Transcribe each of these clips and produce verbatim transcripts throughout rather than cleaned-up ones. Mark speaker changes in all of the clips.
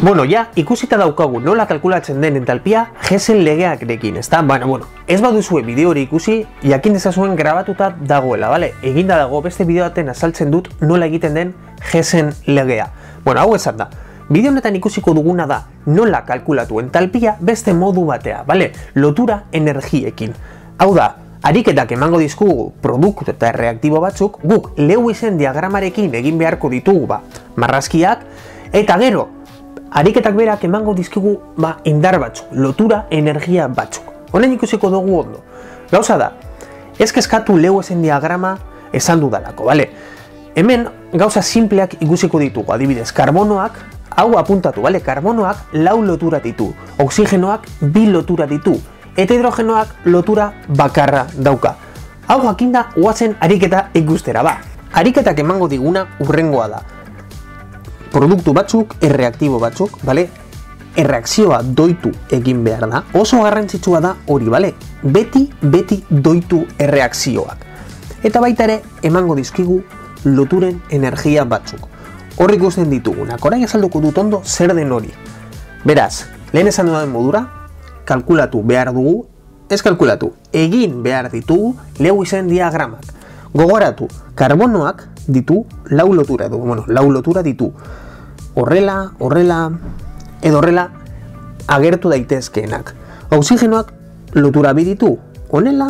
Speaker 1: Bueno, ja, ikusita daukagu nola kalkulatzen den entalpia Hessel legearekin, ezta? Baina, bueno, ez baduzue bideo hori ikusi, jakin dezazuen grabatuta dagoela, bale? Eginda dago beste bideo baten azaltzen dut nola egiten den Hessel legea. Bueno, hau esan da. Bideo honetan ikusiko duguna da nola kalkulatu entalpia beste modu batea, bale? Lotura energiekin. Hau da, ariketak emango dizkugu produktu eta erreaktibo batzuk, guk Lewisen diagramarekin egin beharko ditugu ba, marrazkiak, eta gero, ariketak berak emango dizkigu ba, indar batzuk, lotura energia batzuk. Honen ikusiko dugu ondo. Gauza da, ez kezkatu Lewisen diagrama esan dudalako, bale? Hemen gauza simpleak ikusiko ditugu, adibidez, karbonoak, hau apuntatu, bale? Karbonoak lau lotura ditu, oxigenoak bi lotura ditu, eta hidrogenoak lotura bakarra dauka. Hau jakinda guazen ariketa ikustera, ba. Ariketak emango diguna urrengoa da. Produktu batzuk, erreaktibo batzuk, bale? Erreakzioa doitu egin behar da. Oso garrantzitsua da hori, bale? Beti, beti doitu erreakzioak. Eta baita ere, emango dizkigu loturen energia batzuk. Hor ikusten ditugunak. Orain azalduko dut ondo zer den hori. Beraz, lehen esan dudan modura, kalkulatu behar dugu, ez kalkulatu, egin behar ditugu Lewisen diagramak. Gogoratu, karbonoak ditu lau lotura du, bueno, lau lotura ditu. Horrela, horrela, edo horrela agertu daitezkeenak. Oxigenoak lotura bi ditu, honela,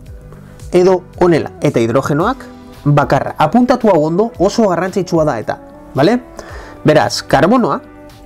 Speaker 1: edo honela, eta hidrogenoak bakarra. Apuntatu hau ondo oso garrantzitsua da eta, bale? Beraz, karbonoa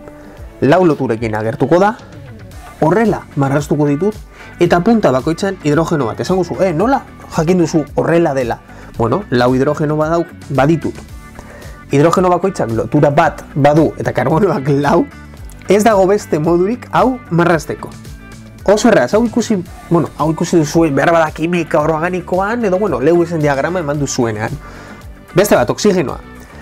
Speaker 1: lau loturekin agertuko da, horrela marraztuko ditut, eta punta bakoitzan hidrogeno bat. Esan guzu, eh, nola jakin duzu horrela dela? Bueno, lau hidrogeno badau, baditut. Hidrogeno bakoitzak lotura bat badu eta karbonoak lau, ez dago beste modurik hau marrazteko. Oso erraz, hau ikusi, bueno, hau ikusi duzuen behar bada kimika organikoan, edo, bueno, Lewisen diagrama eman duzuenean. Beste bat, oxigenoa.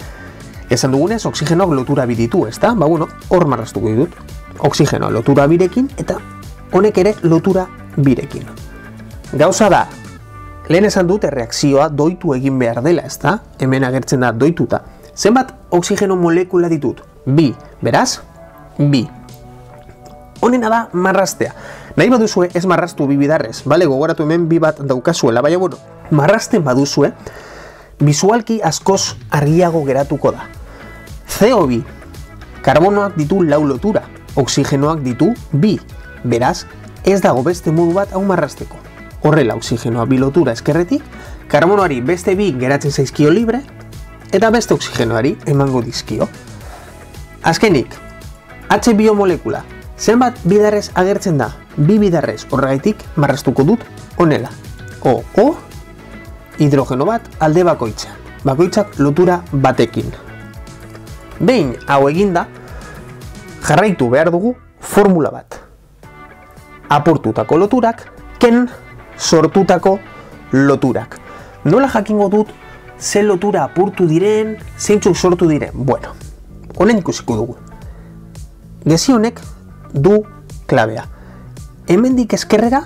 Speaker 1: Esan dugunez, oxigenoak lotura bi ditu, ezta? Ba, bueno, hor marraztuko ditut. Oxigenoa lotura birekin eta honek ere lotura birekin. Gauza da, lehen esan dut erreakzioa doitu egin behar dela, ezta? Hemen agertzen da doituta. Zenbat oxigeno molekula ditut? Bi, beraz? Bi. Honena da marraztea. Nahi baduzue ez marraztu bi bidarrez, bale, gogoratu hemen bi bat daukazuela, baina, bueno, marrazten baduzue, bisualki askoz argiago geratuko da. C O bi, karbonoak ditu lau lotura, oxigenoak ditu bi, beraz, ez dago beste modu bat hau marrazteko. Horrela, oxigenoa bi lotura eskerretik, karbonoari beste bi geratzen zaizkio libre, eta beste oxigenoari emango dizkio. Azkenik, H biomolekula, zenbat bidarrez agertzen da? Bi bidarrez, horregaitik marraztuko dut honela. O, O, hidrogeno bat alde bakoitza, bakoitzak lotura batekin. Behin hau eginda, jarraitu behar dugu formula bat. Apurtutako loturak, ken sortutako loturak. Nola jakingo dut ze lotura apurtu diren, zeintzuk sortu diren? Bueno, honen ikusiko dugu. Gezi honek du klabea. Hemendik eskerrera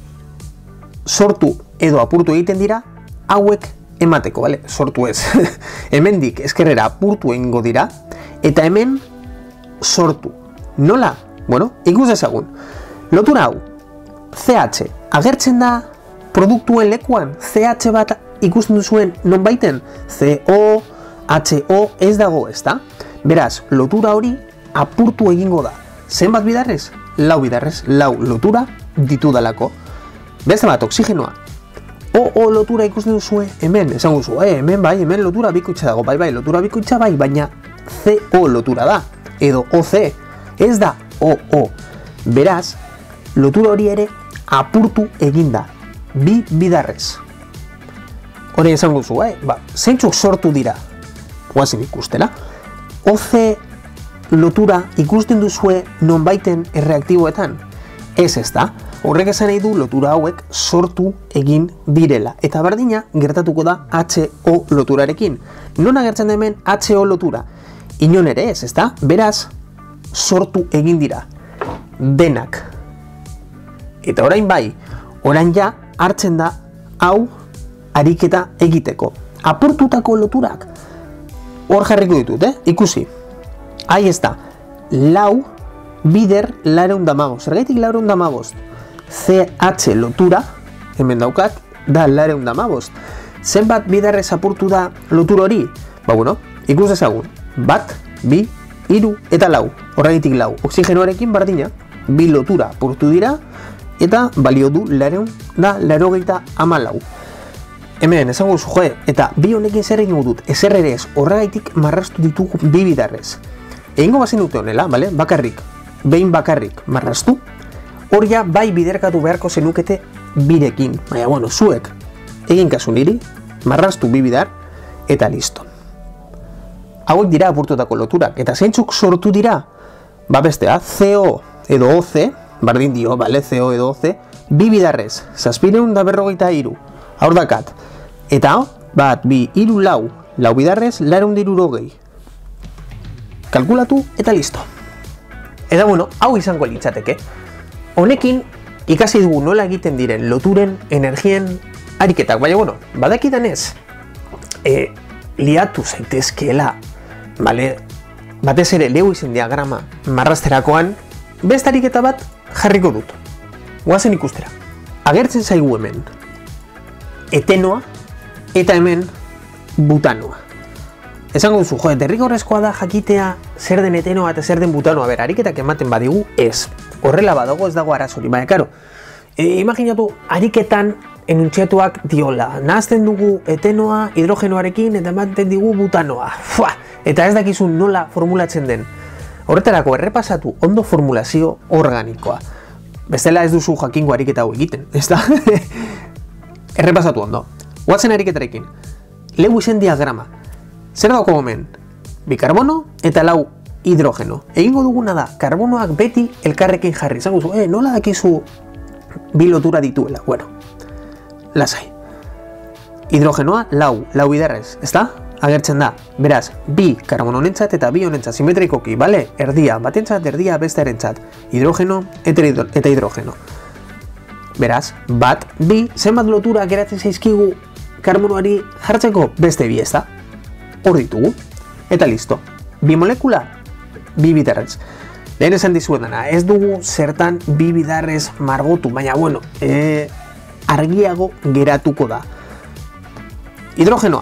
Speaker 1: sortu edo apurtu egiten dira hauek emateko, bale? Sortu ez. Hemendik eskerrera apurtu egingo dira eta hemen sortu. Nola? Bueno, ikus dezagun. Lotura hau, C H, agertzen da produktuen lekuan, C H bat ikusten duzuen nonbaiten, C O, H O ez dago, ezta? Beraz, lotura hori apurtu egingo da. Zenbat bidarrez? Lau bidarrez, lau lotura ditudalako. Beste bat, oxigenoa. O, O lotura ikusten duzue, hemen, esan guzu, eh, hemen bai, hemen lotura bikoitza dago, bai, bai, lotura bikoitza bai, baina C O lotura da, edo O C, ez da O, O. Beraz, lotura hori ere apurtu eginda, bi bidarrez. Hori esan guzu, eh, ba, zeintzuk sortu dira, guazen ikustela. O C lotura ikusten duzue nonbaiten erreaktiboetan? Ez ez da, horrek esan nahi du lotura hauek sortu egin direla. Eta berdina gertatuko da H O loturarekin. Non agertzen da hemen H O lotura? Inon ere ez, ez da? Beraz, sortu egin dira. Denak. Eta orain bai, orain ja hartzen da hau ariketa egiteko. Apurtutako loturak hor jarriko ditut, eh? Ikusi. Ahí está. lau bider lareun damabost. Zergaitik lareun damabost? C H lotura, hemen daukat, da lareun damabost. Zenbat biderrez apurtu da lotura hori? Ba, bueno, ikus dezagun. Bat, bi, hiru eta lau. Horregitik lau. Oxigenoarekin bardina, bi lotura apurtu dira, eta balio du lareun da larogeita hamalau. Hemen, esango zu, joe, eta bi honekin zer egingo dut, ezer ere ez, horregaitik marrastu ditugu bi bidarrez. Egingo bazen dute honela, bale? Bakarrik, behin bakarrik marrastu, hor ja bai biderkatu beharko zenukete birekin. Baina, bueno, zuek, egin kasu niri, marrastu bi bidar, eta listo. Hauek dira apurtutako loturak, eta zeintzuk sortu dira? Ba bestea, C O edo O C, bardin dio, bale, C O edo O C, bi bidarrez, zazpireun da berrogeita hiru, hor dakat. Eta, bat, bi, hiru, lau, lau bidarrez, lareun da hirurogei. Kalkulatu eta listo. Eta bueno, hau izango litzateke. Honekin, ikasi dugu nola egiten diren loturen, energien, ariketak. Baina, bueno, badakidan ez, e, liatu zaitezkeela, bale, batez ere Lewisen diagrama marrasterakoan, beste ariketa bat jarriko dut. Goazen ikustera. Agertzen zaigu hemen etenoa eta hemen butanoa. Esango duzu, jo, derrigorrezkoa da jakitea zer den etenoa eta zer den butanoa. Ber, ariketak ematen badigu ez. Horrela badago ez dago arazori. Baina, karo, e, imaginatu ariketan enuntziatuak diola. Nahazten dugu etenoa hidrogenoarekin eta ematen digu butanoa. Fua! Eta ez dakizu nola formulatzen den. Horretarako errepasatu ondo formulazio organikoa. Bestela ez duzu jakingo ariketa hau egiten, ez da? Errepasatu ondo. Guatzen ariketarekin. Lewisen diagrama. Zer dauko hemen? Bikarbono eta lau hidrogeno. Egingo duguna da, karbonoak beti elkarrekin jarri. Zango zu, eh, nola dakizu bi lotura dituela? Bueno, lasai. Hidrogenoa lau, lau bidarrez, ez da? Agertzen da, beraz, bi karbono honentzat eta bi honentzat simetrikoki, bale? Erdia, batentzat, erdia, bestearentzat. Hidrogeno eta hidrogeno. Beraz, bat, bi, zenbat lotura geratzen zaizkigu karbonoari jartzeko? Beste bi, ez da? Hor ditugu. Eta listo. Bi molekula, bi bidarrez. Lehen esan dizuetana, ez dugu zertan bi bidarrez margotu, baina, bueno, e, argiago geratuko da. Hidrogenoa.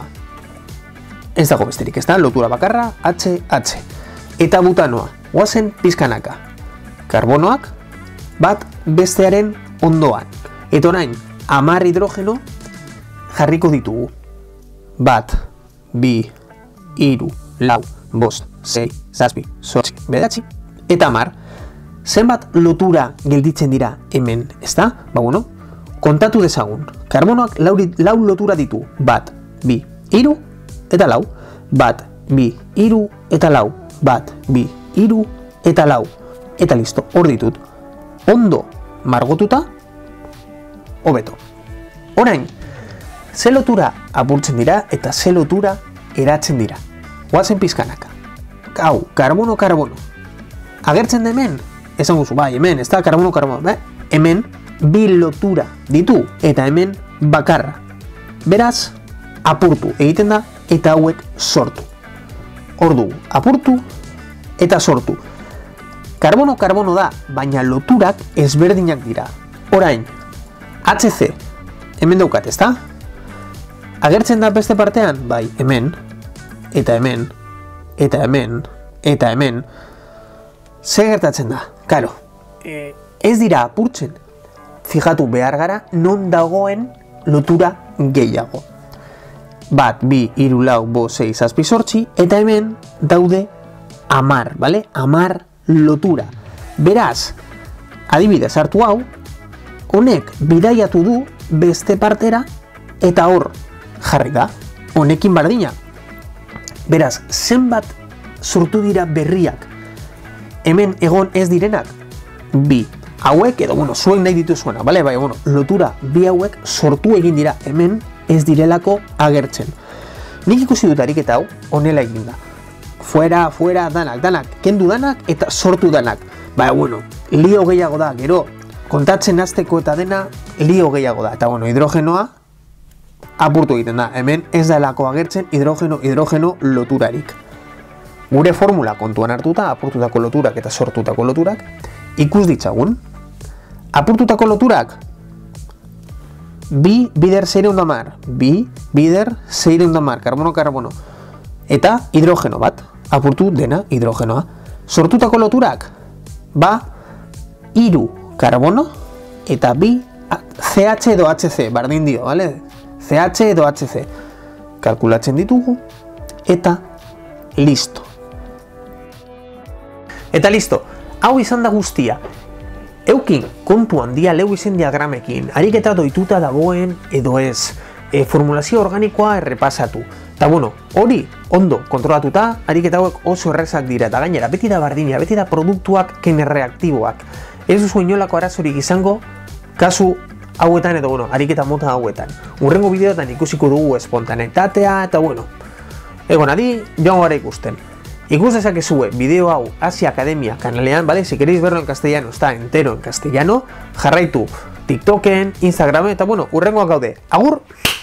Speaker 1: Ez dago besterik, ez da? Lotura bakarra, H H. Eta butanoa, guazen pizkanaka. Karbonoak, bat bestearen ondoan. Eta orain, hamar hidrogeno jarriko ditugu. Bat, bi, hiru, lau, bost, sei, zazpi, zortzi, bederatzi, eta hamar. Zenbat lotura gelditzen dira hemen, ez da? Ba, bueno, kontatu dezagun. Karbonoak lau, lau lotura ditu. Bat, bi, hiru, eta lau. Bat, bi, hiru, eta lau. Bat, bi, hiru, eta lau. Eta listo, hor ditut. Ondo margotuta, hobeto. Orain, ze lotura apurtzen dira eta ze lotura eratzen dira. Guazen pizkanaka. Hau, karbono-karbono. Agertzen da hemen? Esan guzu, bai, hemen, ez da karbono-karbono. Eh? Hemen, bi lotura ditu eta hemen bakarra. Beraz, apurtu egiten da eta hauek sortu. Hor dugu, apurtu eta sortu. Karbono-karbono da, baina loturak ezberdinak dira. Orain, H C, hemen daukat, ez da? Agertzen da beste partean? Bai, hemen, eta hemen, eta hemen, eta hemen. Zer gertatzen da? Karo, e, ez dira apurtzen. Fijatu behar gara non dagoen lotura gehiago. Bat, bi, hiru, lau, bost, sei, zazpi, zortzi, eta hemen daude hamar, bale? Hamar lotura. Beraz, adibidez hartu hau, honek bidaiatu du beste partera eta hor jarri da. Honekin bardina. Beraz, zenbat sortu dira berriak hemen egon ez direnak? Bi. Hauek, edo, bueno, zuen nahi dituzuena, bale? Bai, bueno, lotura bi hauek sortu egin dira hemen ez direlako agertzen. Nik ikusi dut ariketa hau, honela egin da. Fuera, fuera, danak, danak, kendu danak eta sortu danak. Baina, bueno, lio gehiago da, gero, kontatzen hasteko eta dena, lio gehiago da. Eta, bueno, hidrogenoa apurtu egiten da. Hemen ez da elako agertzen hidrogeno-hidrogeno loturarik. gure formula kontuan hartuta, apurtutako loturak eta sortutako loturak, ikus ditzagun. Apurtutako loturak, bi bider seiehun eta hamar, bi bider seiehun eta hamar, karbono-karbono, eta hidrogeno bat, apurtu dena hidrogenoa. Sortutako loturak, ba, hiru karbono, eta bi C H edo H C, bardin dio, vale? C H edo H C. Kalkulatzen ditugu, eta listo. Eta listo, hau izan da guztia. Eukin kontu handia leu izen diagramekin, ariketa doituta dagoen edo ez, e, formulazio organikoa errepasatu. Eta bueno, hori ondo kontrolatuta, ariketa hauek oso errezak dira, eta gainera, beti da bardina, beti da produktuak ken reaktiboak. Ez duzu inolako arazorik izango, kasu hauetan edo, bueno, ariketa mota hauetan. Urrengo bideotan ikusiko dugu espontaneitatea, eta bueno, egon adi, joango gara ikusten. Ikus dezakezue bideo hau Asia Academia kanalean, ¿vale? Si queréis verlo en castellano, está entero en castellano. Jarraitu TikToken, Instagramen, eta bueno, urrengoak gaude. Agur!